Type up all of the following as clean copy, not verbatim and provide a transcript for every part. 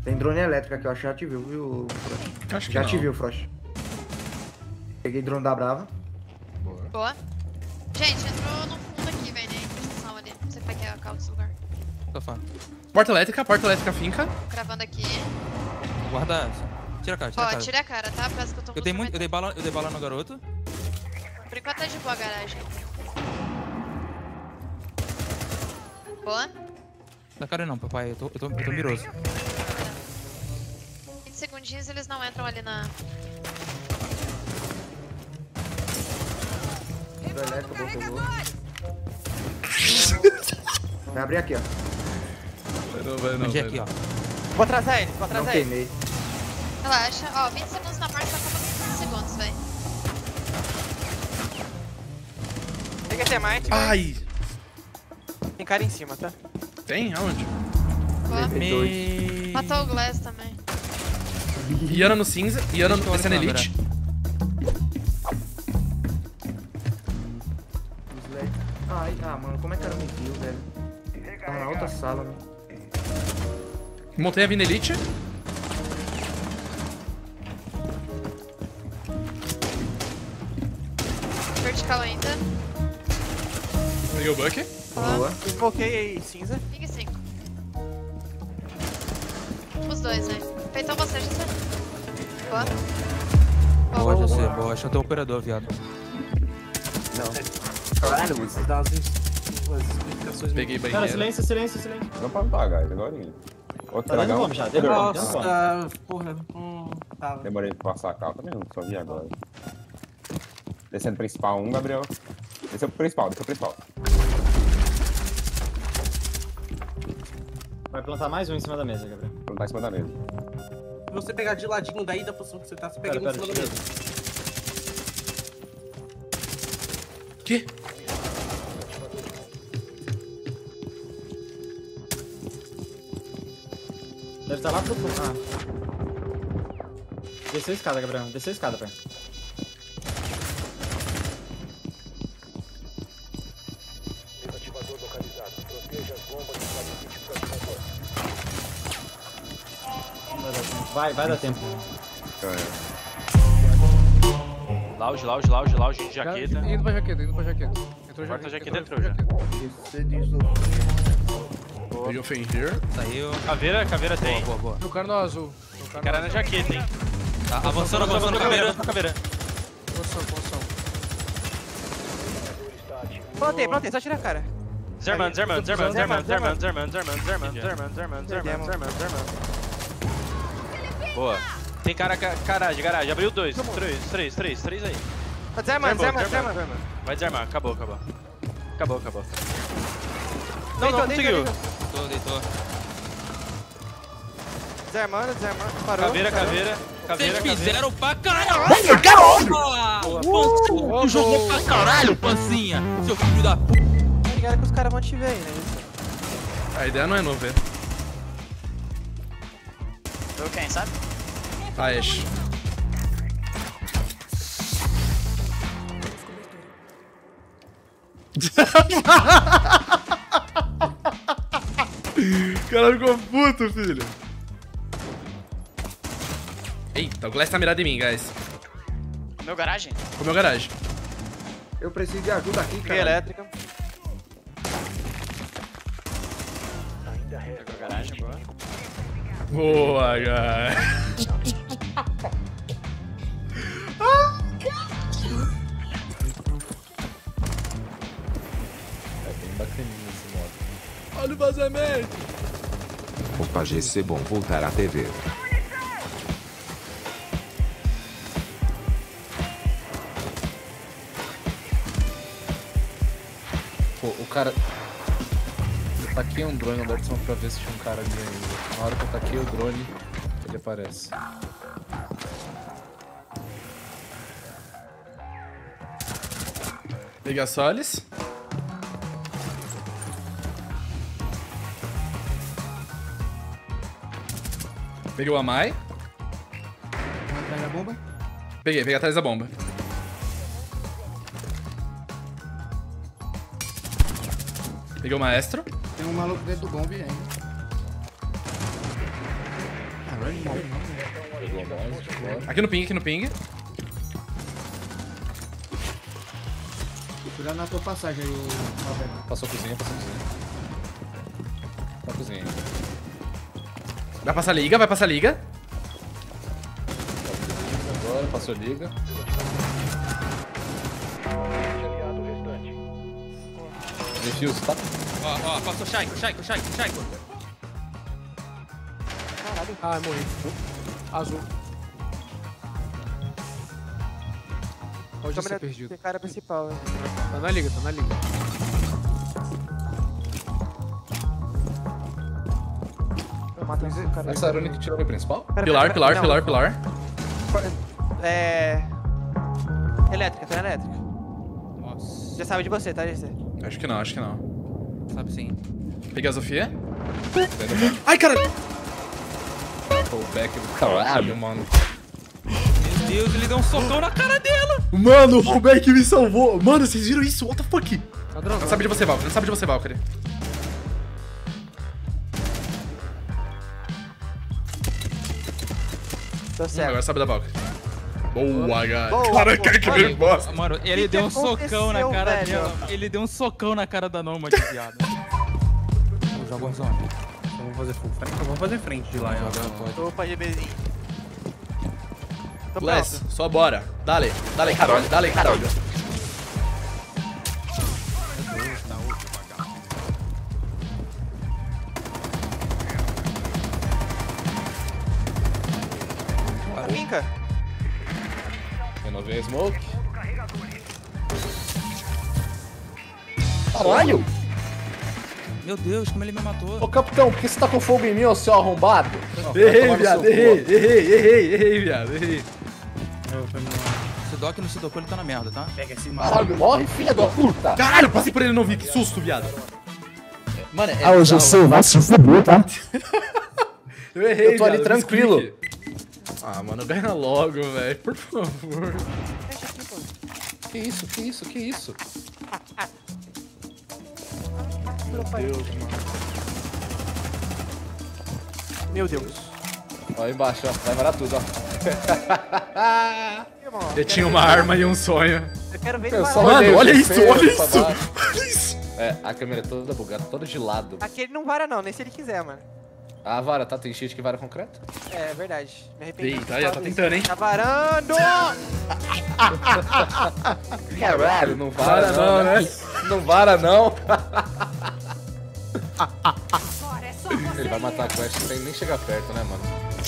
Tem drone elétrica aqui, eu acho que já te viu, viu, Frost? Acho que Já não. te viu, Frost. Peguei drone da Brava. Boa. Gente, entrou no fundo aqui, velho, né? Posição ali. Não sei como é que é a calça desse lugar. Tô falando. Porta elétrica finca. Cravando aqui. Guarda essa. Tira a cara, tira a Ó, cara. tira a cara, tá? Parece que eu tô com Eu dei bala no garoto. Por enquanto tá de boa a garagem. Boa. Não cara não, papai. Eu tô miroso. 20 segundinhos eles não entram ali na... Drone elétrica, botou. Vai abrir aqui, ó. Vai não. Onde é aqui, ó. Vou atrasar eles, vou Não atrasar eles. queimei. Relaxa. Ó, 20 segundos na marca, tá acabando 15 segundos, velho. Tem que ter mais. Ai! Tem cara em cima, tá? Tem? Aonde? Boa. Dois. Matou o Glass também. Iana no cinza, Iana Deixa eu descendo olhar a elite. Slack. Ai, mano, como é que era me kill, velho? Tava na outra sala, mano. Montei a Vina Elite. Vertical ainda. Peguei o Buck. Boa. Desbloqueei aí, cinza. Ping 5. Os dois, velho. Feitou você, José. Boa. Boa, José. Boa. Acho que eu tenho um operador, viado. Caralho, vocês dão umas explicações. Peguei Cara, banheiro. silêncio, silêncio, silêncio. Não pode lutar, guys, agora. Outro Tá dando dragão. bomba já, deu bomba, deu bomba. Nossa, porra. Tava. Demorei pra passar a calça mesmo, só vi agora. Descendo principal 1, Gabriel. Desceu pro principal, desceu pro principal. Vai plantar mais um em cima da mesa, Gabriel. Não tá em cima da mesa. Se você pegar de ladinho daí da posição que você tá, você pega Pera, em cima da pera, mesa. Que? Deve estar lá pro fundo. Ah. Desceu a escada, Gabriel. Desceu a escada, pai. Desativador localizado. Proteja as bombas e faça identificação. Vai dar tempo. Lounge, jaqueta. Indo pra jaqueta. Entrou Quarta jaqueta entrou entrou já. Peguei o Fenrir. Saiu. Caveira tem. Boa. No cara no azul. Tem cara na jaqueta, hein. Tá avançando, caveira. Posição. Plantei, só tira a cara. Zerman. Boa. Tem cara, garagem. Abriu dois. Três aí. Tá desarmando. Vai desarmar, acabou. Não Deitou. conseguiu. Deitou. Desarmando. Parou. Caveira. Vocês fizeram pra caralho, Tu jogou pra caralho, pancinha. Seu filho da puta. Tá ligado que os caras vão te ver aí, né? A ideia não é não ver. Viu quem, sabe? A Ashe. O cara ficou puto, filho. Eita, o Glass tá mirado em mim, guys. Meu garagem? Comeu garagem. Eu preciso de ajuda aqui, Peguei cara. elétrica. Pegou garagem, boa. Boa, guys. É bem bacaninho esse modo. Olha o vazamento. Opa, GC, bom voltar à TV. Pô, o cara... Eu taquei um drone no Anderson pra ver se tinha um cara ali ainda. Na hora que eu taquei o drone, ele aparece. Peguei a Solis. Peguei o Amai. Pega a bomba. Peguei atrás da bomba. Peguei o Maestro. Tem um maluco dentro do bombe ainda. animal. Pegou a base de fora. Aqui no ping, aqui no ping. Cuidado na tua passagem aí, o Maverick. Passou a cozinha, passou a cozinha. Tá a cozinha ainda. Vai passar liga, vai passar liga. Agora, passou liga. Defuse, tá? Ó, passou Shaiko. Caralho. Ah, morri. Azul. Pode ser Câmera perdido. tem cara principal, hein. Tá na liga, tá na liga. Eu mato esse cara. Essa Arune que tirou o principal? Pilar. Elétrica, tá na elétrica. Nossa. Já sabe de você, tá, GC? Acho que não. Sabe sim. Peguei a Sofia. Ai, caralho. O back do caralho, mano. Meu Deus, ele deu um socão na cara dela. Mano, o Robeck me salvou. Mano, vocês viram isso? What the fuck? Padrão, Não sabe de você, Valkyrie. Tô certo. Agora sabe da Valkyrie. Boa, cara. Boa, Caraca, que boa. bosta. Mano, ele Que deu um socão na cara aconteceu, dela. Ele deu um socão na cara da Nômade, viado. Vou jogar Warzone. Vamos fazer full frente. Vamos fazer frente de lá, ó. Opa, GBzinho. Tô Bless, pronto. só bora. Dale, caralho. Pinca. Renovei a smoke. Caralho! Meu Deus, como ele me matou. Ô capitão, por que você tá com fogo em mim, ô seu arrombado? Errei, viado, errei. Se o Doc não se tocou, ele tá na merda, tá? Pega esse Caralho, morre, filha da puta! Caralho, passei por ele e não vi, que susto, viado. Mano, é Ah, hoje eu sei, vai se fuder, tá? Eu errei, Eu tô ali viado, tranquilo. me explique. Ah, mano, ganha logo, velho, por favor. Que isso? Meu Deus. Ó, embaixo, ó. Vai varar tudo, ó. Eu tinha uma arma e um sonho. Eu quero ver ele Eu parar. só Mano, olhei o olha GC, isso, olha pra isso. baixo. Olha isso. É, a câmera é toda bugada, toda de lado. Aquele não vara não, nem se ele quiser, mano. Ah, vara, tá? Tem cheat que vara concreto? É verdade. Me arrependi. Eita, já tá tentando, hein? Tá varando! Caralho, não vara não, né? Não vara não. Ele vai matar a Quest sem nem chegar perto, né, mano?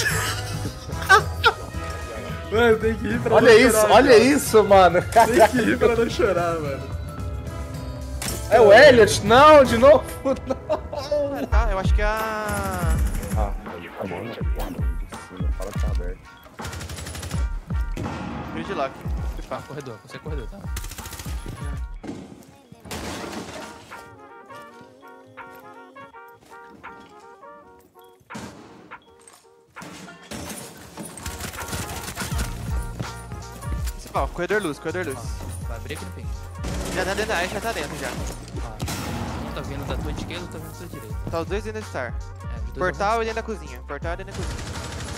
Mano, tem que ir pra Olha não isso, chorar, olha cara. isso, mano. Tem que ir pra não chorar, mano. É o Elliot? Não, de novo, não. Tá, eu acho que a... Ah, tá bom, né? Fala que tá aberto. Gridlock. Ah, corredor, você é corredor, tá? Principal, corredor luz. Vai abrir aqui no ping. Já tá dentro, aí já tá dentro já. Um tá vindo da tua esquerda, outro tá vindo da tua direita. Tá os dois dentro do Star. É, os dois Portal e dentro da cozinha. Portal e dentro da cozinha.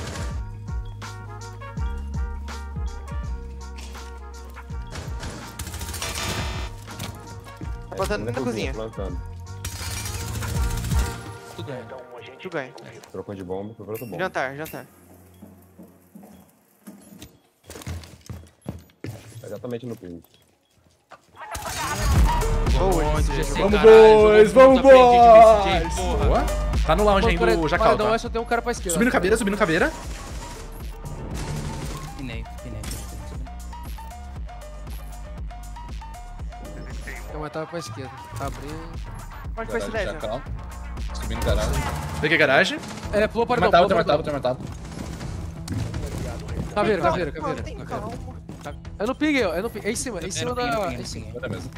Tá plantando dentro da cozinha. Plantando. Tu ganha. Tu ganha. Trocou de bomba, foi pra outro bomba. Jantar. Exatamente no ping. Vamos, boys! Boa. Tá no lounge ainda o Jacal, Não, tá? essa tem um cara pra esquerda. Subindo caveira. Pinei. Tem uma etapa pra esquerda. Abriu. Onde foi esse 10? Jacal. Subindo garagem. Peguei garagem. É, pulou para Tem matado. Caveira. Tem calma. É no ping, ó. É no ping. É em cima, em cima da... em cima. Olha mesmo.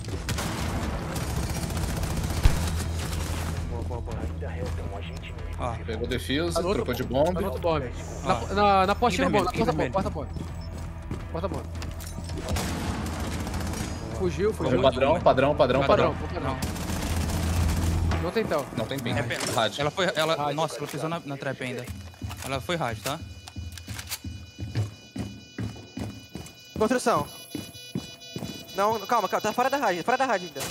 Pegou defuse, trocou de bomba. Outro bomb. Na portinha do bomb, porta bomb. Fugiu. Padrão. Não tem tel. Não tem bem. É pena. Rádio. Ela foi. Rádio, Nossa, ela pisou na trap ainda. Ela foi rádio, tá? Construção. Não, calma, tá fora da rádio ainda.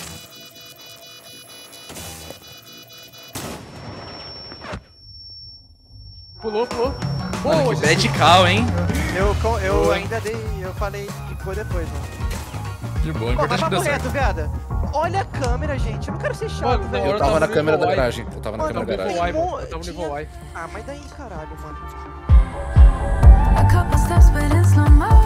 Pulou. Mano, Boa, que bad call, hein? Eu ainda dei, eu falei que foi depois, mano. De boa, Pô, importante que mas deu certo. correto, viada. Olha a câmera, gente. Eu não quero ser chato, Mano, velho. Eu tava na câmera da Nível garagem. Eu tava na Mano, câmera da garagem. Eu tava no nível Y. Ah, mas daí, caralho, mano. A couple steps, but in slow motion.